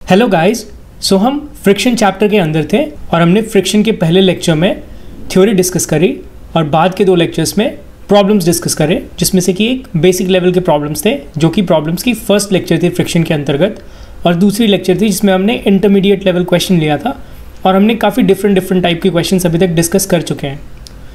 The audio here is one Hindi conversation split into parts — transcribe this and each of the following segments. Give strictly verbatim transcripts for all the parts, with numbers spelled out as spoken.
हेलो गाइस, सो हम फ्रिक्शन चैप्टर के अंदर थे और हमने फ्रिक्शन के पहले लेक्चर में थ्योरी डिस्कस करी और बाद के दो लेक्चर्स में प्रॉब्लम्स डिस्कस करे, जिसमें से कि एक बेसिक लेवल के प्रॉब्लम्स थे जो कि प्रॉब्लम्स की फर्स्ट लेक्चर थी फ्रिक्शन के अंतर्गत, और दूसरी लेक्चर थी जिसमें हमने इंटरमीडिएट लेवल क्वेश्चन लिया था और हमने काफ़ी डिफरेंट डिफरेंट टाइप के क्वेश्चन अभी तक डिस्कस कर चुके हैं।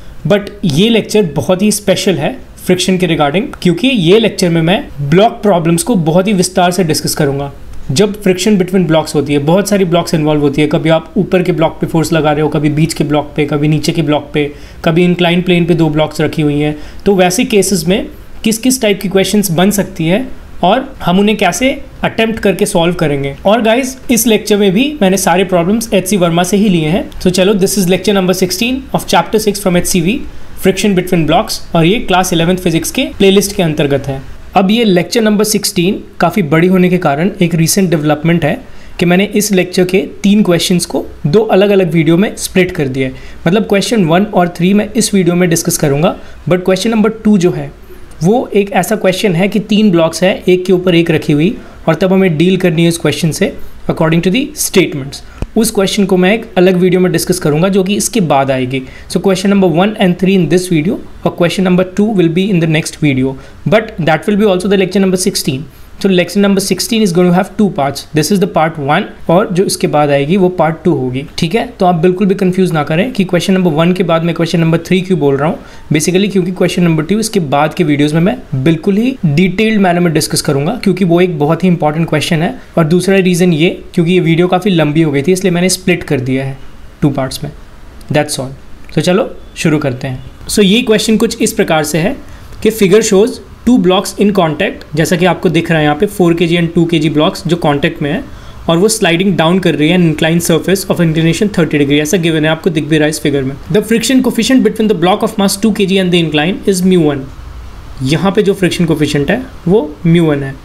बट ये लेक्चर बहुत ही स्पेशल है फ्रिक्शन के रिगार्डिंग, क्योंकि ये लेक्चर में मैं ब्लॉक प्रॉब्लम्स को बहुत ही विस्तार से डिस्कस करूँगा। जब फ्रिक्शन बिटवीन ब्लॉक्स होती है, बहुत सारी ब्लॉक्स इन्वॉल्व होती है। कभी आप ऊपर के ब्लॉक पे फोर्स लगा रहे हो, कभी बीच के ब्लॉक पे, कभी नीचे के ब्लॉक पे, कभी इंक्लाइन प्लेन पे दो ब्लॉक्स रखी हुई हैं। तो वैसे केसेस में किस किस टाइप की क्वेश्चंस बन सकती है और हम उन्हें कैसे अटेम्प्ट करके सॉल्व करेंगे। और गाइज, इस लेक्चर में भी मैंने सारे प्रॉब्लम्स एच सी वर्मा से ही लिए हैं। तो चलो, this is lecture number sixteen of chapter six from H C V, friction between blocks, और ये क्लास इलेवेंथ फिजिक्स के प्लेलिस्ट के अंतर्गत है। अब ये लेक्चर नंबर सिक्सटीन काफ़ी बड़ी होने के कारण एक रीसेंट डेवलपमेंट है कि मैंने इस लेक्चर के तीन क्वेश्चंस को दो अलग अलग वीडियो में स्प्लिट कर दिया है। मतलब क्वेश्चन वन और थ्री मैं इस वीडियो में डिस्कस करूंगा, बट क्वेश्चन नंबर टू जो है वो एक ऐसा क्वेश्चन है कि तीन ब्लॉक्स है एक के ऊपर एक रखी हुई, और तब हमें डील करनी है इस क्वेश्चन से अकॉर्डिंग टू दी स्टेटमेंट्स। उस क्वेश्चन को मैं एक अलग वीडियो में डिस्कस करूंगा जो कि इसके बाद आएगी। So question number one and three in this video और question number two will be in the next video, but that will be also the lecture number sixteen. So lecture number sixteen is going to have two parts. This is the part one, और जो इसके बाद आएगी वो पार्ट टू होगी। ठीक है, तो आप बिल्कुल भी कंफ्यूज ना करें कि क्वेश्चन नंबर वन के बाद मैं क्वेश्चन नंबर थ्री क्यों बोल रहा हूँ। बेसिकली क्योंकि क्वेश्चन नंबर टू इसके बाद के वीडियोस में मैं बिल्कुल ही डिटेल्ड मैनर में डिस्कस करूंगा, क्योंकि वो एक बहुत ही इंपॉर्टेंट क्वेश्चन है। और दूसरा रीज़न ये, क्योंकि ये वीडियो काफ़ी लंबी हो गई थी, इसलिए मैंने स्प्लिट कर दिया है टू पार्ट्स में। That's all. तो चलो शुरू करते हैं। सो so, ये क्वेश्चन कुछ इस प्रकार से है कि figure shows two blocks in contact, जैसा कि आपको दिख रहा है यहाँ पे four K G and to K ji blocks जो कॉन्टैक्ट में है, और वो स्लाइडिंग डाउन कर रही है incline surface of inclination thirty degree, ऐसा गिवन है, आपको दिख भी रहा है इस फिगर में। The friction coefficient between the block of mass two K G and the incline is mu one. यहाँ पे जो फ्रिक्शन कोफिशिएंट है वो म्यू वन है,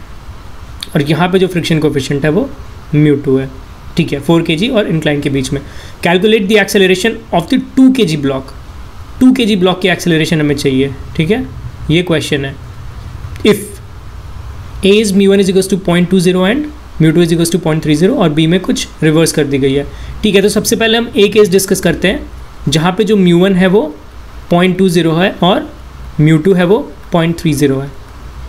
और यहाँ पे जो फ्रिक्शन कोफिशिएंट है वो म्यू टू है। ठीक है, फोर के जी और इंक्लाइन के बीच में। Calculate the acceleration of the two K G block. To K G block की एक्सेलरेशन हमें चाहिए। ठीक है, ये क्वेश्चन है। If a is mu one is equals to point two zero and mu two is equals to point three zero, और b में कुछ रिवर्स कर दी गई है। ठीक है, तो सबसे पहले हम a केस डिस्कस करते हैं जहाँ पे जो mu one है वो पॉइंट टू ज़ीरो है और mu two है वो पॉइंट थ्री ज़ीरो है।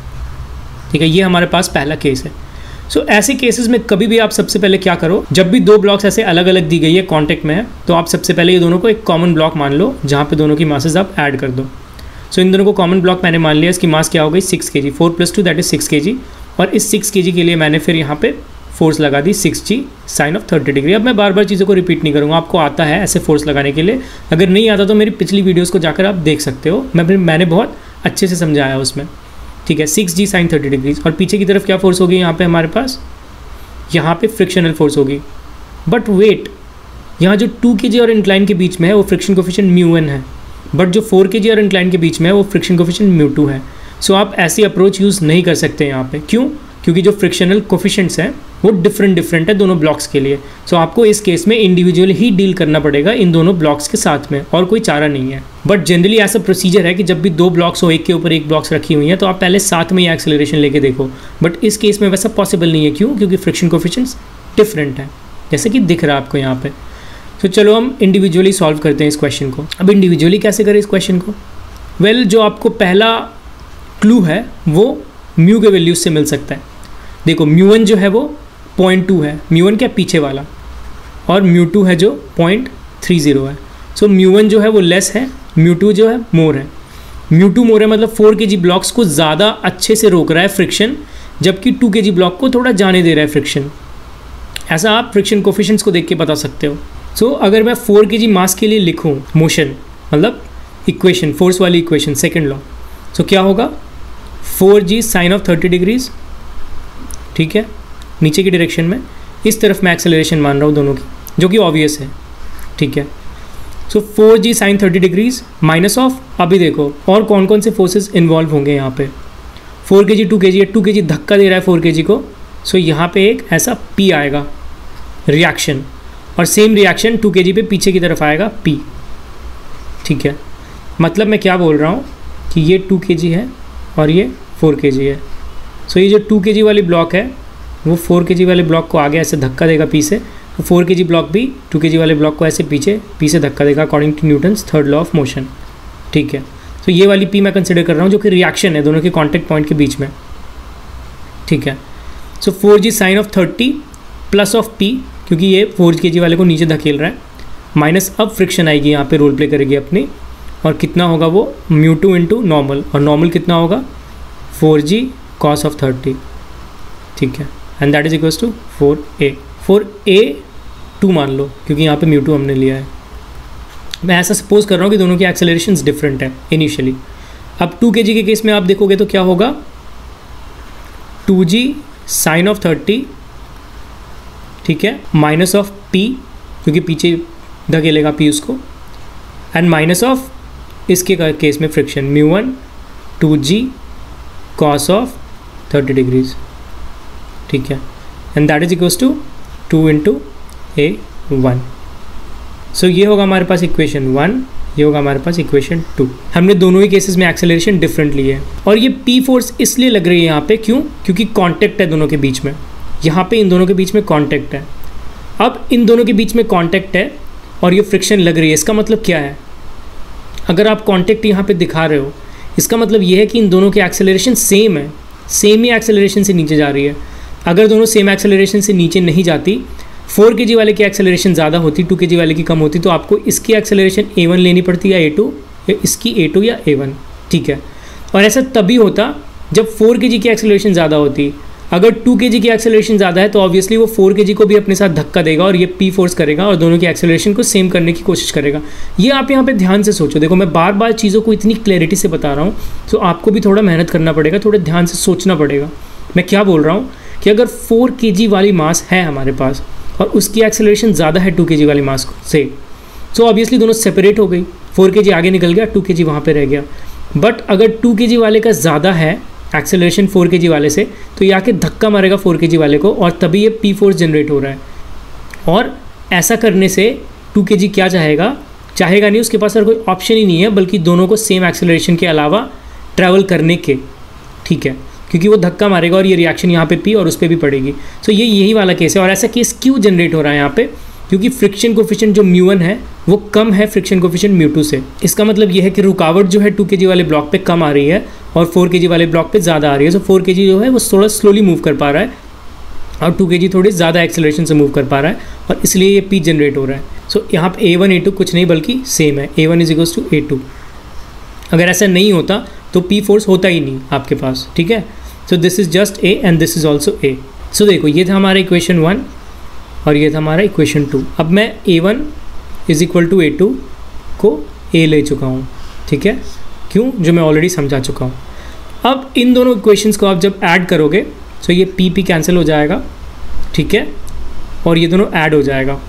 ठीक है, ये हमारे पास पहला केस है। सो so, ऐसे केसेस में कभी भी आप सबसे पहले क्या करो, जब भी दो ब्लॉक्स ऐसे अलग अलग दी गई है कॉन्टेक्ट में है, तो आप सबसे पहले ये दोनों को एक कॉमन ब्लॉक मान लो जहाँ पे दोनों की मासेस आप ऐड कर दो। सो so, इन दोनों को कॉमन ब्लॉक मैंने मान लिया। इसकी मास क्या हो गई, six K G. Four plus two that is six K G, और इस सिक्स के जी के लिए मैंने फिर यहाँ पे फोर्स लगा दी six G sine of thirty degree. अब मैं बार बार चीज़ों को रिपीट नहीं करूँगा, आपको आता है ऐसे फोर्स लगाने के लिए। अगर नहीं आता तो मेरी पिछली वीडियोज़ को जाकर आप देख सकते हो, मैं मैंने बहुत अच्छे से समझाया उसमें। ठीक है, six G sine thirty degrees, और पीछे की तरफ क्या फोर्स होगी यहाँ पर हमारे पास, यहाँ पर फ्रिक्शनल फोर्स होगी। बट वेट, यहाँ जो टू के जी और इंक्लाइन के बीच में है वो फ्रिक्शन कोफिशिएंट म्यू वन है, बट जो फोर के जी और इंक्लाइन के बीच में है वो फ्रिक्शन कोफिशिएंट म्यू टू है। सो so, आप ऐसी अप्रोच यूज़ नहीं कर सकते यहाँ पे। क्यों? क्योंकि जो फ्रिक्शनल कोफिशिएंट्स हैं वो डिफरेंट डिफरेंट है दोनों ब्लॉक्स के लिए। सो so, आपको इस केस में इंडिविजुअली ही डील करना पड़ेगा इन दोनों ब्लॉक्स के साथ में, और कोई चारा नहीं है। बट जनरली ऐसा प्रोसीजर है कि जब भी दो ब्लॉक्स हो, एक के ऊपर एक ब्लॉक्स रखी हुई हैं, तो आप पहले साथ में ही एक्सेलरेशन लेके देखो। बट इस केस में वैसा पॉसिबल नहीं है। क्यों? क्योंकि फ्रिक्शन कोफिशिएंट्स डिफरेंट हैं, जैसे कि दिख रहा है आपको यहाँ पे। तो चलो हम इंडिविजुअली सॉल्व करते हैं इस क्वेश्चन को। अब इंडिविजुअली कैसे करें इस क्वेश्चन को? वेल well, जो आपको पहला क्लू है वो म्यू के वैल्यूज से मिल सकता है। देखो, म्यू वन जो है वो पॉइंट टू है, म्यू वन क्या पीछे वाला, और म्यू टू है जो पॉइंट थ्री ज़ीरो है। सो म्यू वन जो है वो लेस है, म्यू टू जो है मोर है। म्यू टू मोर है मतलब फोर के जी ब्लॉक्स को ज़्यादा अच्छे से रोक रहा है फ्रिक्शन, जबकि टू के जी ब्लॉक को थोड़ा जाने दे रहा है फ्रिक्शन। ऐसा आप फ्रिक्शन कोफिशिएंट्स को देख के बता सकते हो। सो so, अगर मैं फोर के जी मास के लिए लिखूँ मोशन, मतलब इक्वेशन, फोर्स वाली इक्वेशन, सेकेंड लॉ, सो क्या होगा, four ji sine of thirty degrees. ठीक है, नीचे की डायरेक्शन में, इस तरफ मैं एक्सेलरेशन मान रहा हूँ दोनों की, जो कि ऑब्वियस है। ठीक है, so four ji sine thirty degrees minus of, अभी देखो और कौन कौन से फोर्सेस इन्वॉल्व होंगे यहाँ पे। Four K ji to K ji, to K जी धक्का दे रहा है फोर के जी को, सो so यहाँ पे एक ऐसा पी आएगा रिएक्शन, और सेम रिएक्शन टू के जी पे पीछे की तरफ आएगा P। ठीक है, मतलब मैं क्या बोल रहा हूँ कि ये टू के जी है और ये फोर के जी है। सो so ये जो टू के जी वाली ब्लॉक है वो फोर के जी वाले ब्लॉक को आगे ऐसे धक्का देगा पी से, तो फोर के जी ब्लॉक भी टू के जी वाले ब्लॉक को ऐसे पीछे पी से धक्का देगा according to Newton's third law of motion. ठीक है, तो ये वाली पी मैं कंसिडर कर रहा हूँ जो कि रिएक्शन है दोनों के कॉन्टैक्ट पॉइंट के बीच में। ठीक है, so four ji sine of thirty plus of P, क्योंकि ये फोर के जी वाले को नीचे धकेल रहा है, माइनस अब फ्रिक्शन आएगी यहाँ पे रोल प्ले करेगी अपनी, और कितना होगा वो म्यू टू इंटू नॉर्मल, और नॉर्मल कितना होगा four ji cos of thirty. ठीक है, and that is equals to four A. Four A two मान लो क्योंकि यहाँ पे म्यू टू हमने लिया है। मैं ऐसा सपोज कर रहा हूँ कि दोनों की एक्सेलरेशंस डिफरेंट है इनिशियली। अब टू के जी के केस में आप देखोगे तो क्या होगा, two ji sine of thirty, ठीक है, माइनस ऑफ पी क्योंकि पीछे धकेलेगा पी उसको, एंड माइनस ऑफ इसके केस में friction mu one two ji cos of thirty degrees. ठीक है, and that is equals to two into A one. So ये होगा हमारे पास इक्वेशन वन, ये होगा हमारे पास इक्वेशन टू। हमने दोनों ही केसेस में एक्सेलरेशन डिफरेंट ली है, और ये पी फोर्स इसलिए लग रही है यहाँ पे, क्यों? क्योंकि कांटेक्ट है दोनों के बीच में, यहाँ पे इन दोनों के बीच में कांटेक्ट है। अब इन दोनों के बीच में कांटेक्ट है और ये फ्रिक्शन लग रही है, इसका मतलब क्या है? अगर आप कांटेक्ट यहाँ पे दिखा रहे हो, इसका मतलब ये है कि इन दोनों की एक्सेलरेशन सेम है, सेम ही एक्सेलरेशन से नीचे जा रही है। अगर दोनों सेम एक्सेलरेशन से नीचे नहीं जाती, फोर के जी वाले की एक्सेलरेशन ज़्यादा होती, टू के जी वाले की कम होती, तो आपको इसकी एक्सेलरेशन ए वन लेनी पड़ती या ए टू, या इसकी ए टू या ए वन। ठीक है, और ऐसा तभी होता जब फोर के जी की एक्सेलरेशन ज़्यादा होती। अगर टू के जी की एक्सेलरेशन ज़्यादा है तो ऑब्वियसली वो फोर के जी को भी अपने साथ धक्का देगा और ये पी फोर्स करेगा और दोनों की एक्सेलरेशन को सेम करने की कोशिश करेगा। ये आप यहाँ पे ध्यान से सोचो। देखो मैं बार बार चीज़ों को इतनी क्लैरिटी से बता रहा हूँ, तो आपको भी थोड़ा मेहनत करना पड़ेगा, थोड़े ध्यान से सोचना पड़ेगा। मैं क्या बोल रहा हूँ कि अगर फोर के जी वाली मास है हमारे पास और उसकी एक्सेलरेशन ज़्यादा है टू के जी वाली मास से, तो ऑब्वियसली दोनों सेपरेट हो गई, फोर के जी आगे निकल गया, टू के जी वहाँ पर रह गया। बट अगर टू के जी वाले का ज़्यादा है एक्सेलरेशन फोर के जी वाले से, तो ये आके धक्का मारेगा फोर के जी वाले को, और तभी ये पी फोर्स जनरेट हो रहा है। और ऐसा करने से टू के जी क्या चाहेगा? चाहेगा नहीं, उसके पास और कोई ऑप्शन ही नहीं है बल्कि दोनों को सेम एक्सेलरेशन के अलावा ट्रैवल करने के। ठीक है, क्योंकि वो धक्का मारेगा और ये रिएक्शन यहाँ पे पी और उस पर भी पड़ेगी। सो ये यही वाला केस है। और ऐसा केस क्यों जनरेट हो रहा है यहाँ पे? क्योंकि फ्रिक्शन कोफिशिएंट जो म्यू वन है वो कम है फ्रिक्शन कोफिशिएंट म्यू टू से। इसका मतलब ये है कि रुकावट जो है टू के जी वाले ब्लॉक पे कम आ रही है और फोर के जी वाले ब्लॉक पे ज़्यादा आ रही है। सो फोर के जी जो है वो थोड़ा स्लोली मूव कर पा रहा है और टू के जी थोड़ी ज़्यादा एक्सेलरेशन से मूव कर पा रहा है, और इसलिए ये पी जनरेट हो रहा है। सो so, यहाँ पे ए वन ए टू कुछ नहीं बल्कि सेम है, ए one is equals to A two. अगर ऐसा नहीं होता तो पी फोर्स होता ही नहीं आपके पास। ठीक है, so this is just A and this is also A. So देखो ये था हमारा इक्वेशन वन और ये था हमारा इक्वेशन टू। अब मैं A one is equal to A two को ए ले चुका हूँ। ठीक है, क्यों? जो मैं ऑलरेडी समझा चुका हूँ। अब इन दोनों इक्वेशंस को आप जब ऐड करोगे तो ये पी पी कैंसिल हो जाएगा। ठीक है, और ये दोनों ऐड हो जाएगा।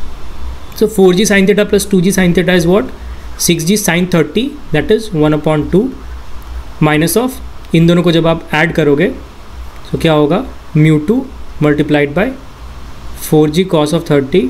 So four ji sine theta plus two ji sine theta is what? Six G sine thirty, that is one upon two minus of, इन दोनों को जब आप ऐड करोगे तो क्या होगा? Mu two multiplied by four ji cos of thirty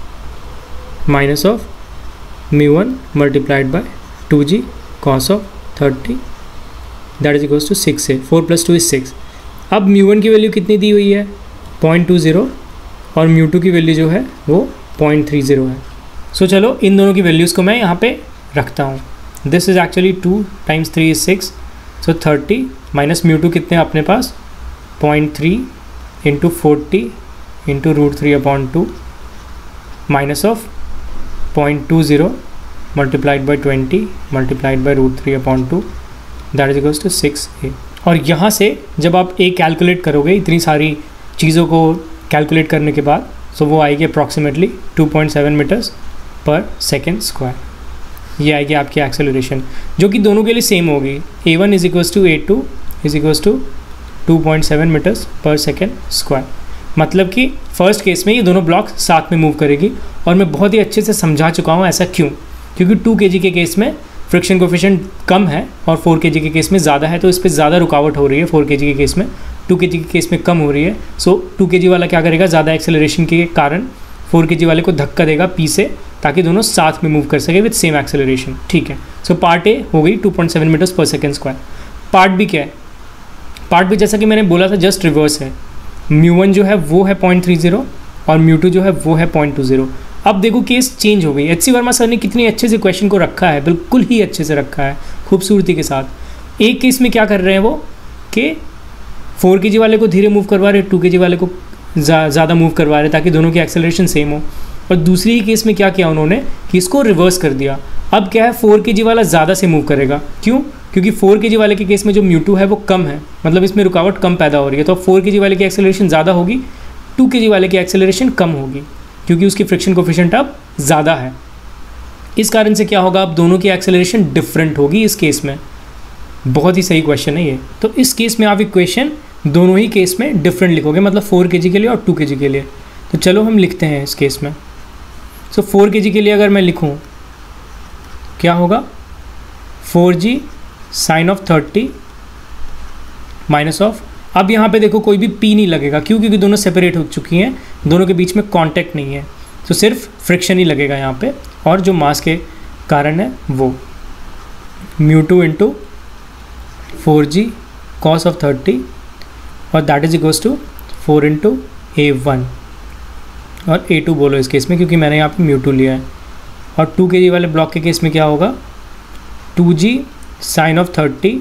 minus of mu one multiplied by two ji cos of thirty, that is equals to six A. Four plus two is six. अब म्यू वन की वैल्यू कितनी दी हुई है? पॉइंट टू ज़ीरो, और म्यू टू की वैल्यू जो है वो पॉइंट थ्री ज़ीरो है। सो so, चलो इन दोनों की वैल्यूज़ को मैं यहाँ पे रखता हूँ। This is actually two times three is six, so thirty minus mu two कितने अपने पास? Point three into forty into root three upon two minus of point two zero multiplied by twenty multiplied by root three upon two, that is equals to six a. और यहाँ से जब आप ए कैलकुलेट करोगे इतनी सारी चीज़ों को कैलकुलेट करने के बाद, सो so वो आएगी approximately two point seven metres per second square. ये आएगी आपकी एक्सेलरेशन, जो कि दोनों के लिए सेम होगी। A one is equals to A two is equals to two point seven metres per second square. मतलब कि फर्स्ट केस में ये दोनों ब्लॉक साथ में मूव करेगी, और मैं बहुत ही अच्छे से समझा चुका हूँ ऐसा क्यों। क्योंकि टू के जी के केस में फ्रिक्शन कोफिशिएंट कम है और फोर के जी के केस में ज़्यादा है, तो इस पर ज़्यादा रुकावट हो रही है। फोर के जी के केस में, टू के जी के केस में कम हो रही है। सो टू के जी वाला क्या करेगा? ज़्यादा एक्सेलरेशन के कारण फोर के जी वाले को धक्का देगा पी से, ताकि दोनों साथ में मूव कर सके विद सेम एक्सेलरेशन। ठीक है, सो पार्ट ए हो गई two point seven metres per second square. Part B क्या है? पार्ट बी जैसा कि मैंने बोला था जस्ट रिवर्स है। म्यू वन जो है वो है पॉइंट थ्री जीरो और म्यू टू जो है वो है पॉइंट टू जीरो। अब देखो केस चेंज हो गई। एच सी वर्मा सर ने कितनी अच्छे से क्वेश्चन को रखा है, बिल्कुल ही अच्छे से रखा है, खूबसूरती के साथ। एक केस में क्या कर रहे हैं वो कि फोर के जी वाले को धीरे मूव करवा रहे, टू के जी वाले को ज़्यादा मूव करवा रहे ताकि दोनों की एक्सेलरेशन सेम हो। और दूसरी ही केस में क्या किया उन्होंने कि इसको रिवर्स कर दिया। अब क्या है, फोर के जी वाला ज़्यादा से मूव करेगा। क्यों? क्योंकि फोर के जी वाले के केस में जो म्यू टू है वो कम है, मतलब इसमें रुकावट कम पैदा हो रही है। तो फोर के जी वाले की एक्सेलरेशन ज़्यादा होगी, टू के जी वाले की एक्सेलरेशन कम होगी, क्योंकि उसकी फ्रिक्शन कोफिशिएंट अब ज़्यादा है। इस कारण से क्या होगा, अब दोनों की एक्सेलरेशन डिफरेंट होगी इस केस में। बहुत ही सही क्वेश्चन है ये। तो इस केस में आप इक्वेशन दोनों ही केस में डिफरेंट लिखोगे, मतलब फोर के जी के लिए और टू के जी के लिए। तो चलो हम लिखते हैं इस केस में। सो फोर के जी के लिए अगर मैं लिखूं क्या होगा, four ji sine of thirty minus of, अब यहाँ पे देखो कोई भी पी नहीं लगेगा। क्यों? क्योंकि दोनों सेपरेट हो चुकी हैं, दोनों के बीच में कांटेक्ट नहीं है, तो सिर्फ फ्रिक्शन ही लगेगा यहाँ पे। और जो मास के कारण है वो mu two into four ji cos of thirty और that is equals to four into A one और ए टू बोलो इस केस में, क्योंकि मैंने यहाँ पे म्यू टू लिया है। और टू के जी वाले ब्लॉक के केस में क्या होगा, two ji sine of thirty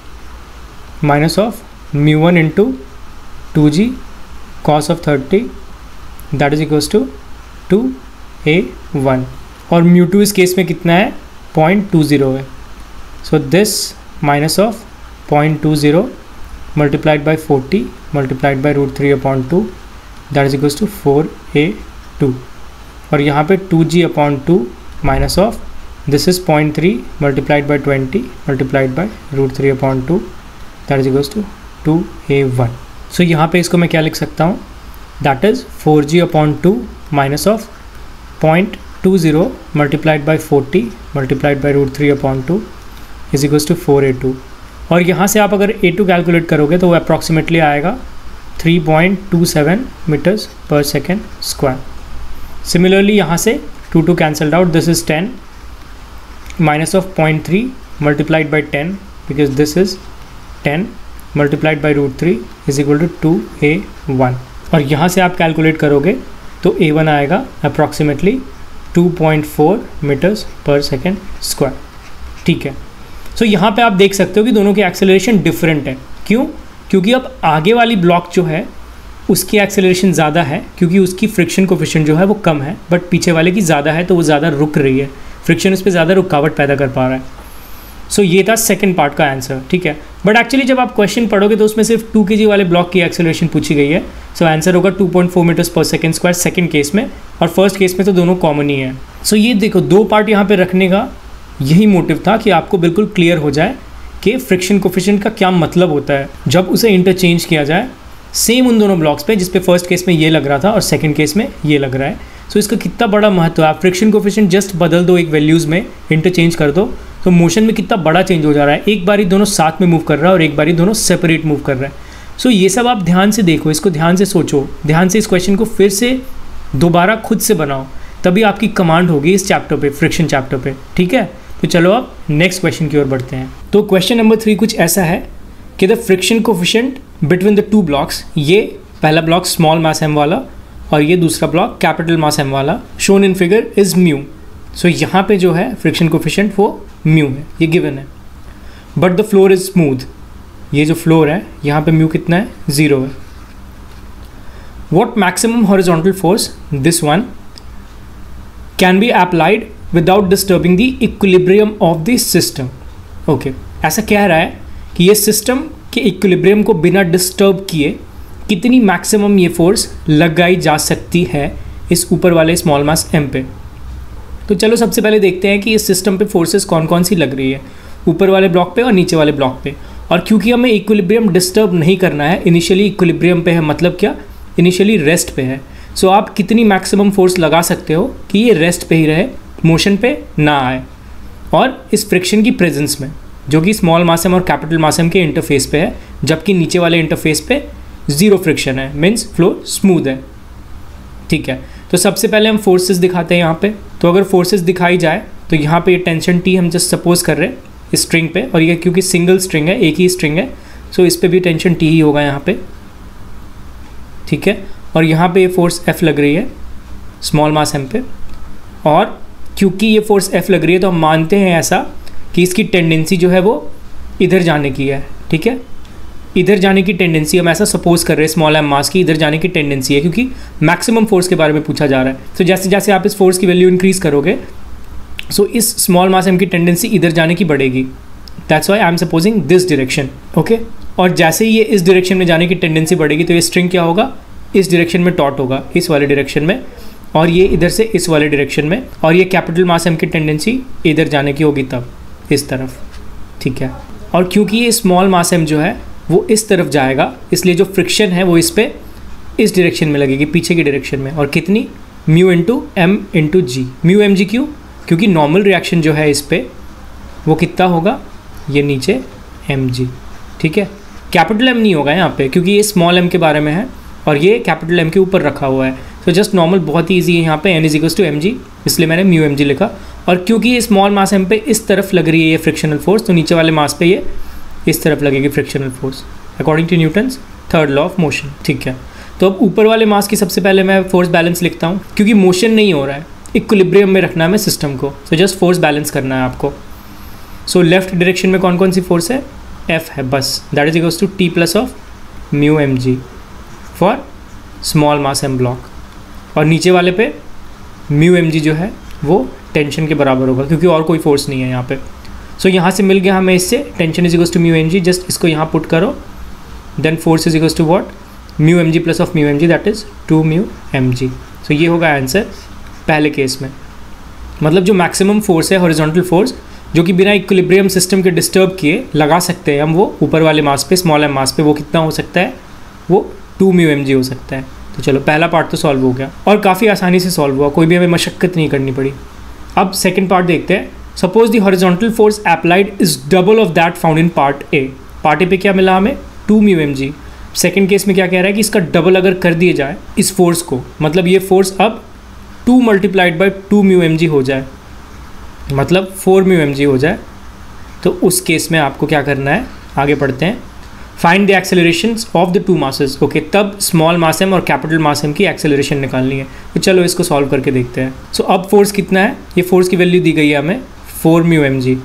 minus of mu one into two ji cos of thirty that is equals to two a one. और म्यू टू इस केस में कितना है, पॉइंट टू ज़ीरो है। So this minus of point two zero multiplied by forty multiplied by root three upon two that is equals to four A two. और यहाँ पे two g upon two minus of this is point three multiplied by twenty multiplied by root three upon two that is equals to two a one. So यहाँ पे इसको मैं क्या लिख सकता हूँ, that is four g upon two minus of point two zero multiplied by forty multiplied by root three upon two is equals to four A two. और यहाँ से आप अगर ए टू कैलकुलेट करोगे तो वो अप्रॉक्सीमेटली आएगा three point two seven metres per second square. Similarly यहाँ से two two cancelled out, this is ten minus of point three multiplied by ten because this is ten multiplied by root three is equal to two a one. और यहाँ से आप कैलकुलेट करोगे तो ए वन आएगा approximately two point four metres per second square. ठीक है, सो so, यहाँ पे आप देख सकते हो कि दोनों की एक्सेलरेशन डिफरेंट है। क्यों? क्योंकि अब आगे वाली ब्लॉक जो है उसकी एक्सेलरेशन ज़्यादा है, क्योंकि उसकी फ्रिक्शन कोफिशिएंट जो है वो कम है, बट पीछे वाले की ज़्यादा है, तो वो ज़्यादा रुक रही है, फ्रिक्शन उस पर ज़्यादा रुकावट पैदा कर पा रहा है। सो so, ये था सेकंड पार्ट का आंसर। ठीक है, बट एक्चुअली जब आप क्वेश्चन पढ़ोगे तो उसमें सिर्फ टू के जी वाले ब्लॉक की एक्सेलरेशन पूछी गई है। सो so, आंसर होगा two point four metres per second square second case में, और फर्स्ट केस में तो दोनों कॉमन ही है। सो so, ये देखो दो पार्ट यहाँ पे रखने का यही मोटिव था कि आपको बिल्कुल क्लियर हो जाए कि फ्रिक्शन कोफिशिएंट का क्या मतलब होता है जब उसे इंटरचेंज किया जाए सेम उन दोनों ब्लॉक्स पे, जिसपे फर्स्ट केस में ये लग रहा था और सेकंड केस में ये लग रहा है। सो so, इसका कितना बड़ा महत्व है। आप फ्रिक्शन कोफिशिएंट जस्ट बदल दो, एक वैल्यूज़ में इंटरचेंज कर दो, तो मोशन में कितना बड़ा चेंज हो जा रहा है। एक बारी दोनों साथ में मूव कर रहा है और एक बारी दोनों सेपरेट मूव कर रहा है। सो so, ये सब आप ध्यान से देखो, इसको ध्यान से सोचो, ध्यान से इस क्वेश्चन को फिर से दोबारा खुद से बनाओ, तभी आपकी कमांड होगी इस चैप्टर पे, फ्रिक्शन चैप्टर पे। ठीक है, तो चलो अब नेक्स्ट क्वेश्चन की ओर बढ़ते हैं। तो क्वेश्चन नंबर थ्री कुछ ऐसा है कि the friction coefficient between the two blocks, ये पहला ब्लॉक स्मॉल मास एम वाला और ये दूसरा ब्लॉक कैपिटल मास एम वाला, shown in figure is mu. So यहाँ पे जो है फ्रिक्शन कोफिशिएंट वो म्यू है, ये गिवन है। But the floor is smooth, ये जो फ्लोर है यहाँ पे म्यू कितना है, ज़ीरो है। What maximum horizontal force this one can be applied without disturbing the equilibrium of the system. Okay, ऐसा कह रहा है कि ये सिस्टम के इक्विलिब्रियम को बिना डिस्टर्ब किए कितनी मैक्सिमम ये फोर्स लगाई जा सकती है इस ऊपर वाले स्मॉल मास एम पे। तो चलो सबसे पहले देखते हैं कि इस सिस्टम पे फोर्सेस कौन कौन सी लग रही है, ऊपर वाले ब्लॉक पे और नीचे वाले ब्लॉक पे। और क्योंकि हमें इक्विलिब्रियम डिस्टर्ब नहीं करना है, इनिशियली इक्विलिब्रियम पे है, मतलब क्या, इनिशियली रेस्ट पे है। सो so, आप कितनी मैक्सिमम फोर्स लगा सकते हो कि ये रेस्ट पे ही रहे, मोशन पे ना आए, और इस फ्रिक्शन की प्रेजेंस में, जो कि स्मॉल मास एम और कैपिटल मास एम के इंटरफेस पे है, जबकि नीचे वाले इंटरफेस पे ज़ीरो फ्रिक्शन है, मीन्स फ्लोर स्मूथ है। ठीक है, तो सबसे पहले हम फोर्सेस दिखाते हैं यहाँ पे। तो अगर फोर्सेस दिखाई जाए तो यहाँ पे ये टेंशन टी हम जस्ट सपोज कर रहे हैं इस स्ट्रिंग पे, और ये क्योंकि सिंगल स्ट्रिंग है, एक ही स्ट्रिंग है, सो इस पे भी टेंशन टी ही होगा यहाँ पे। ठीक है, और यहाँ पे ये फोर्स F लग रही है स्मॉल मास m पे, और क्योंकि ये फोर्स F लग रही है तो हम मानते हैं ऐसा कि इसकी टेंडेंसी जो है वो इधर जाने की है, ठीक है, इधर जाने की टेंडेंसी हम ऐसा सपोज कर रहे हैं स्मॉल एम मास की इधर जाने की टेंडेंसी है, क्योंकि मैक्सिमम फोर्स के बारे में पूछा जा रहा है। तो जैसे जैसे आप इस फोर्स की वैल्यू इंक्रीज़ करोगे, सो so इस स्मॉल मास एम की टेंडेंसी इधर जाने की बढ़ेगी। That's why I am supposing this direction, okay. और जैसे ही ये इस डायरेक्शन में जाने की टेंडेंसी बढ़ेगी तो ये स्ट्रिंग क्या होगा, इस डायरेक्शन में टॉट होगा, इस वाले डायरेक्शन में, और ये इधर से इस वाले डायरेक्शन में, और ये कैपिटल मास एम की टेंडेंसी इधर जाने की होगी तब इस तरफ, ठीक है। और क्योंकि ये स्मॉल मास एम जो है वो इस तरफ जाएगा, इसलिए जो फ्रिक्शन है वो इस पे इस डायरेक्शन में लगेगी, पीछे की डायरेक्शन में, और कितनी, mu into m into g, mu m g क्यों, क्योंकि नॉर्मल रिएक्शन जो है इस पे वो कितना होगा, ये नीचे एम जी, ठीक है। कैपिटल एम नहीं होगा यहाँ पे क्योंकि ये स्मॉल एम के बारे में है और ये कैपिटल एम के ऊपर रखा हुआ है। तो जस्ट नॉर्मल बहुत ही ईजी है, यहाँ पे N is equals to m g, इसलिए मैंने म्यू एम जी लिखा। और क्योंकि ये स्मॉल मास एम पे इस तरफ लग रही है ये फ्रिक्शनल फोर्स, तो नीचे वाले मास पे ये इस तरफ लगेगी frictional force according to Newton's third law of motion, ठीक है। तो अब ऊपर वाले मास की सबसे पहले मैं फोर्स बैलेंस लिखता हूँ, क्योंकि मोशन नहीं हो रहा है, इक्विलिब्रियम में रखना है मैं सिस्टम को, तो जस्ट फोर्स बैलेंस करना है आपको। सो लेफ्ट डायरेक्शन में कौन कौन सी फोर्स है, एफ है बस, that is equals to T plus of mu m g for small mass m block, और नीचे वाले पे म्यू एम जी जो है वो टेंशन के बराबर होगा क्योंकि और कोई फोर्स नहीं है यहाँ पे। सो so, यहाँ से मिल गया हमें इससे tension is equals to mu m g, just इसको यहाँ पुट करो, then force is equals to what, mu m g plus of mu m g, that is two mu m g. So ये होगा आंसर पहले केस में। मतलब जो मैक्सिमम फोर्स है हॉरिजॉन्टल फोर्स, जो कि बिना इक्विलिब्रियम सिस्टम के डिस्टर्ब किए लगा सकते हैं हम वो ऊपर वाले मास पे, स्मॉल एम मास पे, वो कितना हो सकता है, वो टू म्यू एम जी हो सकता है। तो चलो पहला पार्ट तो सॉल्व हो गया और काफ़ी आसानी से सॉल्व हुआ, कोई भी हमें मशक्क़त नहीं करनी पड़ी। अब सेकेंड पार्ट देखते हैं। Suppose the horizontal force applied is double of that found in part A. Part A पे क्या मिला हमें, two mu m g. Second case में क्या कह रहा है कि इसका डबल अगर कर दिए जाए इस फोर्स को, मतलब ये फोर्स अब two multiplied by two mu m g हो जाए, मतलब फोर म्यू एम जी हो जाए, तो उस केस में आपको क्या करना है, आगे पढ़ते हैं। Find the accelerations of the two masses, okay, तब स्मॉल मास एम और कैपिटल मास एम की एक्सेलरेशन निकालनी है। तो चलो इसको सॉल्व करके देखते हैं। सो so, अब फोर्स कितना है, ये फोर्स की वैल्यू दी गई है हमें फोर म्यू एम जी,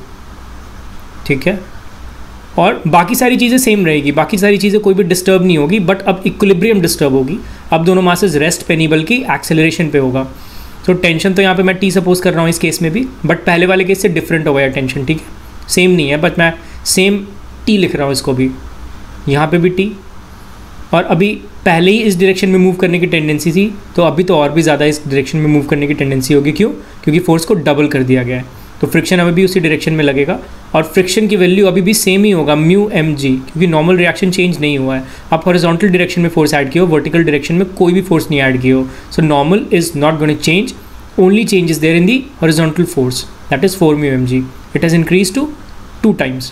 ठीक है, और बाकी सारी चीज़ें सेम रहेगी, बाकी सारी चीज़ें कोई भी डिस्टर्ब नहीं होगी, बट अब इक्विलिब्रियम डिस्टर्ब होगी। अब दोनों मासेस रेस्ट पे नहीं बल्कि एक्सेलरेशन पे होगा। तो टेंशन तो यहाँ पे मैं टी सपोज कर रहा हूँ इस केस में भी, बट पहले वाले केस से डिफरेंट हो गया टेंशन, ठीक है, सेम नहीं है, बट मैं सेम टी लिख रहा हूँ इसको भी, यहाँ पे भी टी, और अभी पहले ही इस डायरेक्शन में मूव करने की टेंडेंसी थी, तो अभी तो और भी ज़्यादा इस डायरेक्शन में मूव करने की टेंडेंसी होगी। क्यों, क्योंकि फोर्स को डबल कर दिया गया है, तो फ्रिक्शन अभी भी उसी डायरेक्शन में लगेगा, और फ्रिक्शन की वैल्यू अभी भी सेम ही होगा, म्यू एम जी, क्योंकि नॉर्मल रिएक्शन चेंज नहीं हुआ है। आप हॉरिजॉन्टल डायरेक्शन में फोर्स ऐड किए हो, वर्टिकल डायरेक्शन में कोई भी फोर्स नहीं ऐड किए हो, so normal is not going to change, only change is there in the horizontal force, that is four mu mg. It has increased to two times.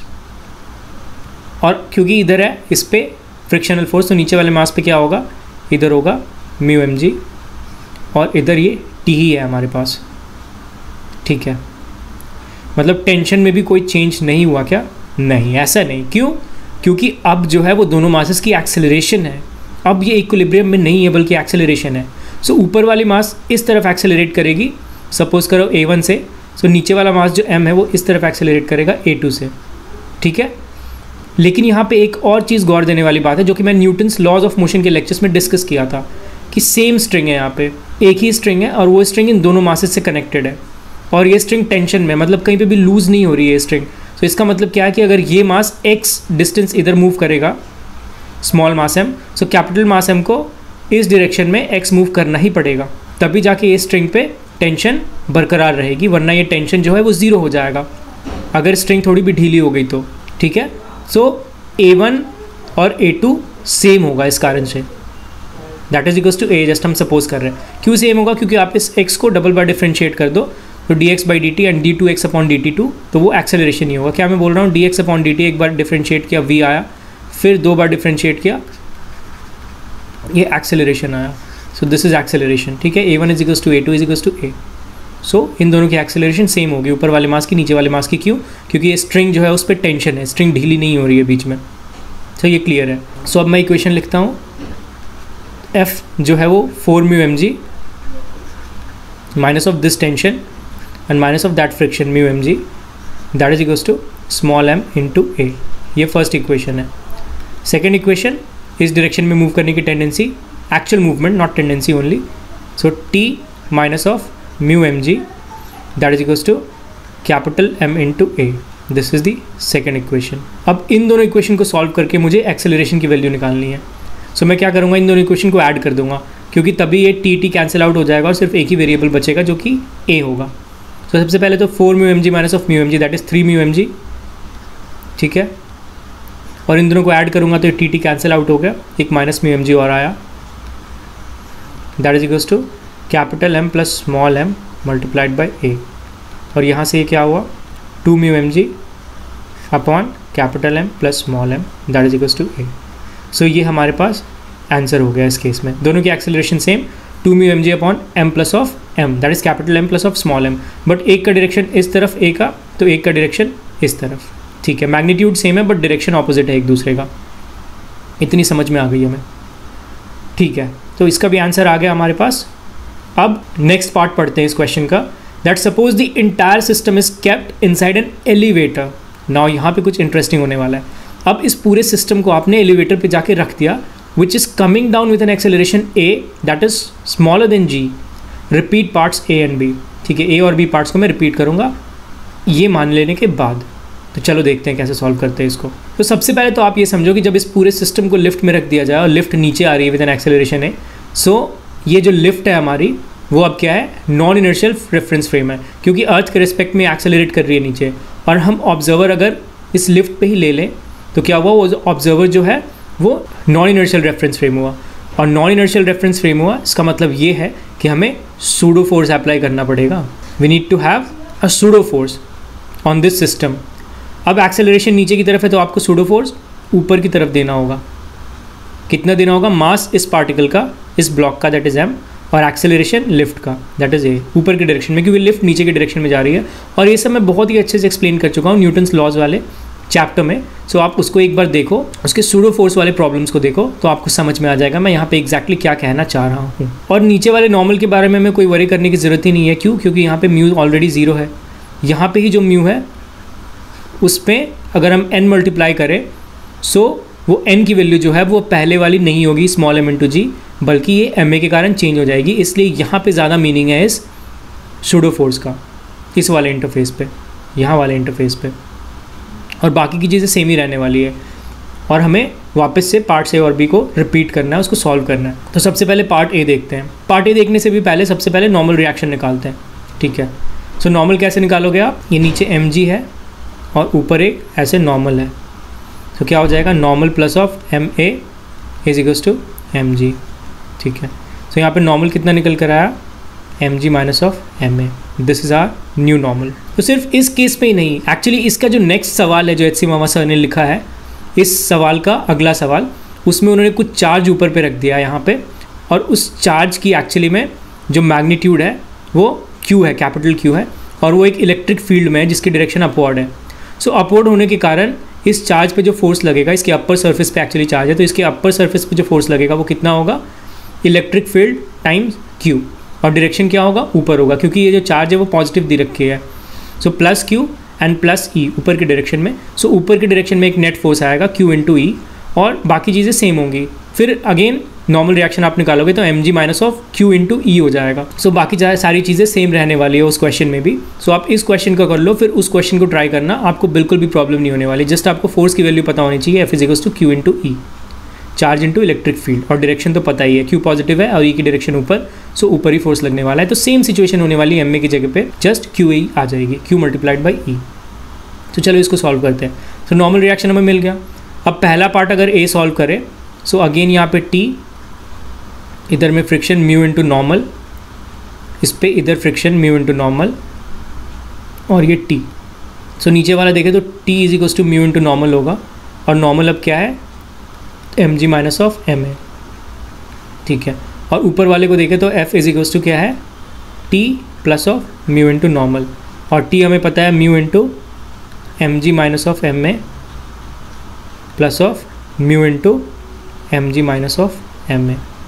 और क्योंकि इधर है इस पे फ्रिक्शनल फोर्स, तो नीचे वाले मास पे क्या होगा, इधर होगा म्यू एम जी, और इधर ये टी ही है हमारे पास, ठीक है। मतलब टेंशन में भी कोई चेंज नहीं हुआ क्या, नहीं, ऐसा नहीं। क्यों, क्योंकि अब जो है वो दोनों मासेस की एक्सेलरेशन है, अब ये इक्विलिब्रियम में नहीं है बल्कि एक्सेलरेशन है। सो so, ऊपर वाली मास इस तरफ एक्सेलरेट करेगी, सपोज करो ए वन से, सो so, नीचे वाला मास जो m है वो इस तरफ एक्सेलरेट करेगा ए टू से, ठीक है। लेकिन यहाँ पे एक और चीज़ गौर देने वाली बात है, जो कि मैं न्यूटन्स लॉज ऑफ मोशन के लेक्चर्स में डिस्कस किया था, कि सेम स्ट्रिंग है, यहाँ पे एक ही स्ट्रिंग है, और वो स्ट्रिंग इन दोनों मासेस से कनेक्टेड है, और ये स्ट्रिंग टेंशन में, मतलब कहीं पर भी लूज़ नहीं हो रही है स्ट्रिंग। सो so, इसका मतलब क्या है कि अगर ये मास x डिस्टेंस इधर मूव करेगा, small mass m, so capital mass m को इस डायरेक्शन में x मूव करना ही पड़ेगा, तभी जाके ये स्ट्रिंग पे टेंशन बरकरार रहेगी, वरना ये टेंशन जो है वो ज़ीरो हो जाएगा अगर स्ट्रिंग थोड़ी भी ढीली हो गई तो, ठीक है। सो ए वन और ए टू सेम होगा इस कारण से, that is equals to a, just हम सपोज कर रहे हैं। क्यों सेम होगा, क्योंकि आप इस x को डबल बार डिफ्रेंशिएट कर दो, तो d x by d t and d two x upon d t two, तो वो एक्सेलरेशन ही होगा। क्या मैं बोल रहा हूँ, d x upon d t एक बार डिफ्रेंशिएट किया v आया, फिर दो बार डिफ्रेंशिएट किया ये एक्सेलरेशन आया, सो दिस इज एक्सेलरेशन, ठीक है। ए one is equals to A two is equals to a, so इन दोनों की एक्सेलरेशन सेम होगी, ऊपर वाले मास की नीचे वाले मास की। क्यों, क्योंकि ये स्ट्रिंग जो है उस पर टेंशन है, स्ट्रिंग ढीली नहीं हो रही है बीच में, तो ये क्लियर है। सो so, अब मैं इक्वेशन लिखता हूँ, एफ जो है वो four mu m g minus of this tension and minus of that friction mu m g, that is equals to small m into a. ये फर्स्ट इक्वेशन है। सेकेंड इक्वेशन, इस डायरेक्शन में मूव करने की टेंडेंसी, actual movement not tendency only, so T minus of mu m g that is equals to capital M into a. This is the second equation. अब इन दोनों इक्वेशन को सॉल्व करके मुझे एक्सेलरेशन की वैल्यू निकालनी है। सो so, मैं क्या करूँगा, इन दोनों इक्वेशन को ऐड कर दूंगा, क्योंकि तभी ये टी टी कैंसिल आउट हो जाएगा और सिर्फ एक ही वेरिएबल बचेगा जो कि ए होगा। तो so, सबसे पहले तो four mu m g minus of mu m g that is three mu m g, ठीक है। और इन दोनों को ऐड करूँगा तो टी टी कैंसिल आउट हो गया, एक माइनस म्यू एम जी और आया, that is equals to capital M plus small m multiplied by a. और यहाँ से ये क्या हुआ, two mu m g upon capital M plus small m that is equals to a. So ये हमारे पास आंसर हो गया इस केस में। दोनों की acceleration same, two mu m g upon M plus of m that is capital M plus of small m, but एक का डायरेक्शन इस तरफ ए का, तो एक का डायरेक्शन इस तरफ, ठीक है। मैग्नीट्यूड सेम है बट डायरेक्शन ऑपोजिट है एक दूसरे का। इतनी समझ में आ गई हमें, ठीक है। तो इसका भी आंसर आ गया हमारे पास। अब नेक्स्ट पार्ट पढ़ते हैं इस क्वेश्चन का, that suppose the entire system is kept inside an elevator. Now यहाँ पे कुछ इंटरेस्टिंग होने वाला है। अब इस पूरे सिस्टम को आपने एलिवेटर पे जाके रख दिया, which is coming down with an acceleration a that is smaller than g. Repeat parts A and B, ठीक है। ए और बी पार्ट्स को मैं रिपीट करूँगा ये मान लेने के बाद। तो चलो देखते हैं कैसे सॉल्व करते हैं इसको। तो सबसे पहले तो आप ये समझो कि जब इस पूरे सिस्टम को लिफ्ट में रख दिया जाए और लिफ्ट नीचे आ रही है विद एन एक्सेलरेशन है, सो ये जो लिफ्ट है हमारी वो अब क्या है, नॉन इनर्शियल रेफरेंस फ्रेम है, क्योंकि अर्थ के रिस्पेक्ट में एक्सेलरेट कर रही है नीचे। और हम ऑब्जर्वर अगर इस लिफ्ट पे ही ले लें तो क्या हुआ, वो ऑब्जर्वर जो है वो नॉन इनर्शियल रेफरेंस फ्रेम हुआ। और नॉन इनर्शियल रेफरेंस फ्रेम हुआ, इसका मतलब ये है कि हमें सूडो फोर्स अप्लाई करना पड़ेगा। We need to have a pseudo force on this system. अब एक्सेलरेशन नीचे की तरफ है तो आपको सूडो फोर्स ऊपर की तरफ देना होगा। कितना देना होगा, मास इस पार्टिकल का, इस ब्लॉक का दैट इज एम, और एक्सेलरेशन लिफ्ट का दैट इज ए, ऊपर की डायरेक्शन में, क्योंकि लिफ्ट नीचे की डायरेक्शन में जा रही है। और ये सब मैं बहुत ही अच्छे से एक्सप्लेन कर चुका हूँ न्यूटन्स लॉज वाले चैप्टर में। सो आप उसको एक बार देखो, उसके सूडो फोर्स वाले प्रॉब्लम्स को देखो तो आपको समझ में आ जाएगा मैं यहाँ पे एग्जैक्टली क्या कहना चाह रहा हूँ। और नीचे वाले नॉर्मल के बारे में मैं कोई वरी करने की ज़रूरत ही नहीं है। क्यों? क्योंकि यहाँ पे म्यू ऑलरेडी ज़ीरो है। यहाँ पे ही जो म्यू है उस पर अगर हम n मल्टीप्लाई करें, सो वो n की वैल्यू जो है वो पहले वाली नहीं होगी स्मॉल एम इंटू जी, बल्कि ये एम ए के कारण चेंज हो जाएगी। इसलिए यहाँ पे ज़्यादा मीनिंग है इस सूडो फोर्स का, इस वाले इंटरफेस पे, यहाँ वाले इंटरफेस पे। और बाकी की चीज़ें सेम ही रहने वाली है। और हमें वापस से पार्ट ए और बी को रिपीट करना है, उसको सॉल्व करना है। तो सबसे पहले पार्ट ए देखते हैं। पार्ट ए देखने से भी पहले सबसे पहले नॉर्मल रिएक्शन निकालते हैं, ठीक है। सो so, नॉर्मल कैसे निकालोगे आप, ये नीचे एम जी है और ऊपर एक ऐसे नॉर्मल है, तो क्या हो जाएगा, normal plus of m a is equals to m g, ठीक है। तो यहाँ पे नॉर्मल कितना निकल कर आया, m g minus of m a, this is our new normal. तो सिर्फ इस केस पे ही नहीं, एक्चुअली इसका जो नेक्स्ट सवाल है जो एच सी मामा सर ने लिखा है, इस सवाल का अगला सवाल, उसमें उन्होंने कुछ चार्ज ऊपर पे रख दिया यहाँ पे, और उस चार्ज की एक्चुअली में जो मैग्नीट्यूड है वो क्यू है, कैपिटल क्यू है, और वो एक इलेक्ट्रिक फील्ड में है जिसकी डायरेक्शन अपवर्ड है। सो so, अपवर्ड होने के कारण इस चार्ज पे जो फोर्स लगेगा, इसके अपर सरफेस पे एक्चुअली चार्ज है, तो इसके अपर सरफेस पे जो फोर्स लगेगा वो कितना होगा, इलेक्ट्रिक फील्ड टाइम्स क्यू, और डायरेक्शन क्या होगा, ऊपर होगा, क्योंकि ये जो चार्ज है वो पॉजिटिव दे रखी है। So plus q and plus E ऊपर की डायरेक्शन में। सो so, ऊपर की डायरेक्शन में एक नेट फोर्स आएगा क्यू इंटू ई, और बाकी चीज़ें सेम होंगी। फिर अगेन नॉर्मल रिएक्शन आप निकालोगे तो m g minus of q into E हो जाएगा। सो so, बाकी सारी चीज़ें सेम रहने वाली है उस क्वेश्चन में भी। सो so, आप इस क्वेश्चन का कर लो, फिर उस क्वेश्चन को ट्राई करना, आपको बिल्कुल भी प्रॉब्लम नहीं होने वाली। जस्ट आपको फोर्स की वैल्यू पता होनी चाहिए, F is equals to q into E, charge into electric field, और डायरेक्शन तो पता ही है, क्यू पॉजिटिव है और ई की डायरेक्शन ऊपर, सो ऊपर ही फोर्स लगने वाला है। तो सेम सिचुएशन होने वाली है एम ए की जगह पे, जस्ट क्यू ई आ जाएगी, क्यू मल्टीप्लाइड बाई ई। तो चलो इसको सॉल्व करते हैं। तो नॉर्मल रिएक्शन हमें मिल गया। अब पहला पार्ट अगर ए सॉल्व करें, सो अगेन यहाँ पे टी, इधर में फ्रिक्शन म्यू इंटू नॉर्मल, इस पे इधर फ्रिक्शन म्यू इंटू नॉर्मल, और ये टी। सो नीचे वाला देखें तो T is equals to mu into normal होगा, और नॉर्मल अब क्या है, m g minus of m a, ठीक है। और ऊपर वाले को देखें तो एफ इज इक्वल्स टू क्या है, T plus of mu into normal, और टी हमें पता है mu into m g minus of m a plus of mu into m g minus of m a,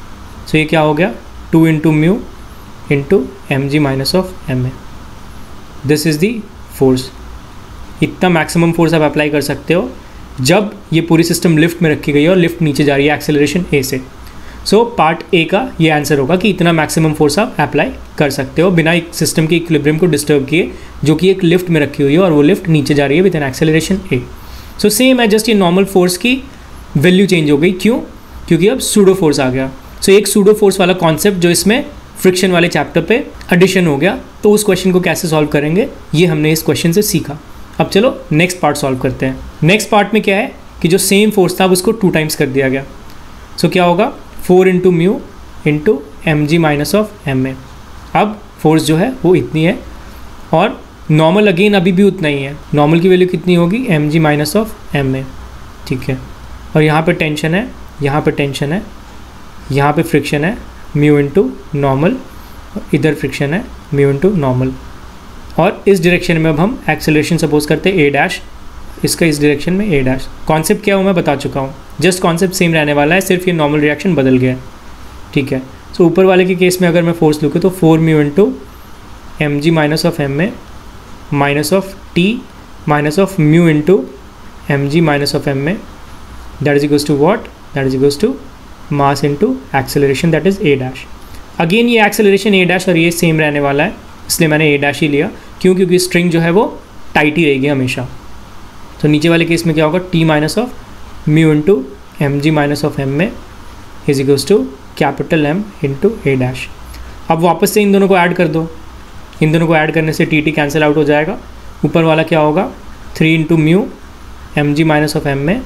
so ये क्या हो गया, two into mu into m g minus of m a, this is the force. इतना मैक्सिमम फोर्स आप अप्लाई कर सकते हो जब ये पूरी सिस्टम लिफ्ट में रखी गई है और लिफ्ट नीचे जा रही है एक्सेलरेशन ए से। सो पार्ट ए का ये आंसर होगा कि इतना मैक्सिमम फोर्स आप अप्लाई कर सकते हो बिना एक सिस्टम के इक्विलिब्रियम को डिस्टर्ब किए, जो कि एक लिफ्ट में रखी हुई है और वो लिफ्ट नीचे जा रही है with an acceleration a. So same है, जस्ट ये नॉर्मल फोर्स की वैल्यू चेंज हो गई। क्यों? क्योंकि अब सूडो फोर्स आ गया। सो so, एक सूडो फोर्स वाला कॉन्सेप्ट जो इसमें फ्रिक्शन वाले चैप्टर पे एडिशन हो गया, तो उस क्वेश्चन को कैसे सॉल्व करेंगे ये हमने इस क्वेश्चन से सीखा। अब चलो नेक्स्ट पार्ट सॉल्व करते हैं। नेक्स्ट पार्ट में क्या है कि जो सेम फोर्स था उसको टू टाइम्स कर दिया गया। सो so, क्या होगा, four into mu into m g minus of m a. अब फोर्स जो है वो इतनी है और नॉर्मल अगेन अभी भी उतना ही है। नॉर्मल की वैल्यू कितनी होगी, m g minus of m a, ठीक है। और यहाँ पे टेंशन है, यहाँ पे टेंशन है, यहाँ पे फ्रिक्शन है, म्यू इंटू नॉर्मल, इधर फ्रिक्शन है, म्यू इंटू नॉर्मल। और इस डायरेक्शन में अब हम एक्सेलरेशन सपोज करते हैं ए डैश, इसका इस डायरेक्शन में ए डैश। कॉन्सेप्ट क्या हो मैं बता चुका हूँ, जस्ट कॉन्सेप्ट सेम रहने वाला है, सिर्फ ये नॉर्मल रिएक्शन बदल गया है, ठीक है। सो so, ऊपर वाले के केस में अगर मैं फोर्स लूँ तो four mu into m g minus of m a minus of T minus of mu into m g minus of m a, that is equals to what, that is equals to mass into acceleration that is a dash. Again ये एक्सेलरेशन ए डैश और ये सेम रहने वाला है, इसलिए मैंने ए डैश ही लिया। क्यों? क्योंकि स्ट्रिंग जो है वो टाइट ही रहेगी हमेशा। तो नीचे वाले केस में क्या होगा, T minus of mu into m g minus of m a is equals to capital M into a dash. अब वापस से इन दोनों को ऐड कर दो, इन दोनों को ऐड करने से टी टी कैंसिल आउट हो जाएगा। ऊपर वाला क्या होगा, three into mu m g minus of m a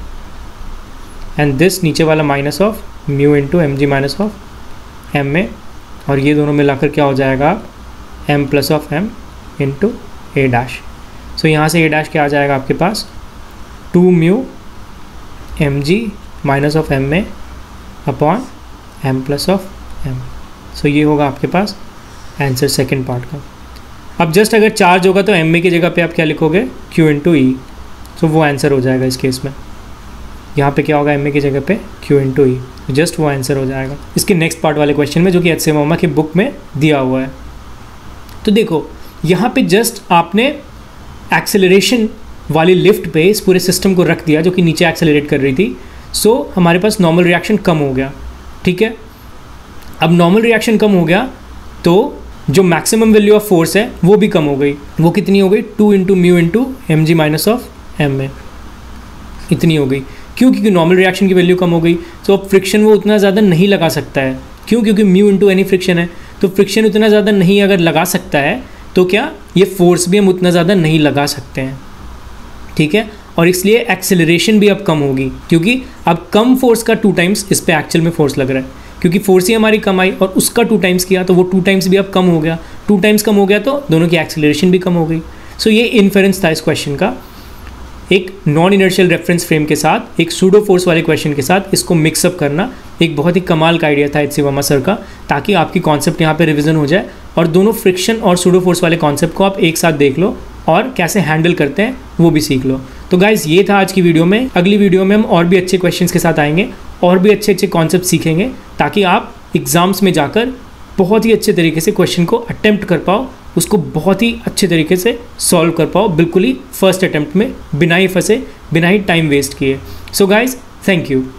and this नीचे वाला minus of mu into m g minus of m a, और ये दोनों मिलाकर क्या हो जाएगा, m plus of m into a dash. So यहाँ से ए डैश क्या आ जाएगा आपके पास, two mu m g minus of m a upon M plus of m. So ये होगा आपके पास आंसर सेकेंड पार्ट का। अब जस्ट अगर चार्ज होगा तो एम ए की जगह पे आप क्या लिखोगे, क्यू इंटू ई। सो वो आंसर हो जाएगा इस केस में। यहाँ पे क्या होगा, एम ए की जगह पे क्यू इंटू ई, जस्ट वो आंसर हो जाएगा इसके नेक्स्ट पार्ट वाले क्वेश्चन में, जो कि एच सी मोमा की बुक में दिया हुआ है। तो देखो यहाँ पे जस्ट आपने एक्सेलरेशन वाली लिफ्ट पे इस पूरे सिस्टम को रख दिया जो कि नीचे एक्सेलरेट कर रही थी। सो so, हमारे पास नॉर्मल रिएक्शन कम हो गया, ठीक है। अब नॉर्मल रिएक्शन कम हो गया तो जो मैक्सिमम वैल्यू ऑफ फोर्स है वो भी कम हो गई। वो कितनी हो गई, two into mu into m g minus of m a, इतनी हो गई। क्यों? क्योंकि नॉर्मल रिएक्शन की वैल्यू कम हो गई। सो अब फ्रिक्शन वो उतना ज़्यादा नहीं लगा सकता है। क्यों? क्योंकि म्यू इंटू एनी फ्रिक्शन है, तो फ्रिक्शन उतना ज़्यादा नहीं अगर लगा सकता है तो क्या ये फोर्स भी हम उतना ज़्यादा नहीं लगा सकते हैं, ठीक है। और इसलिए एक्सेलरेशन भी अब कम होगी, क्योंकि अब कम फोर्स का टू टाइम्स इस पर एक्चुअल में फोर्स लग रहा है, क्योंकि फोर्स ही हमारी कम आई और उसका टू टाइम्स किया तो वो टू टाइम्स भी अब कम हो गया। टू टाइम्स कम हो गया तो दोनों की एक्सेलरेशन भी कम हो गई। सो so, ये इन्फेरेंस था इस क्वेश्चन का, एक नॉन इनर्शियल रेफरेंस फ्रेम के साथ एक सूडो फोर्स वाले क्वेश्चन के साथ इसको मिक्सअप करना एक बहुत ही कमाल का आइडिया था एच सी वर्मा सर का, ताकि आपकी कॉन्सेप्ट यहाँ पे रिवीजन हो जाए और दोनों फ्रिक्शन और सूडो फोर्स वाले कॉन्सेप्ट को आप एक साथ देख लो और कैसे हैंडल करते हैं वो भी सीख लो। तो गाइज ये था आज की वीडियो में। अगली वीडियो में हम और भी अच्छे क्वेश्चंस के साथ आएंगे और भी अच्छे अच्छे कॉन्सेप्ट सीखेंगे, ताकि आप एग्जाम्स में जाकर बहुत ही अच्छे तरीके से क्वेश्चन को अटेम्प्ट कर पाओ, उसको बहुत ही अच्छे तरीके से सॉल्व कर पाओ, बिल्कुल ही फर्स्ट अटेम्प्ट में, बिना ही फंसे, बिना ही टाइम वेस्ट किए। So guys thank you.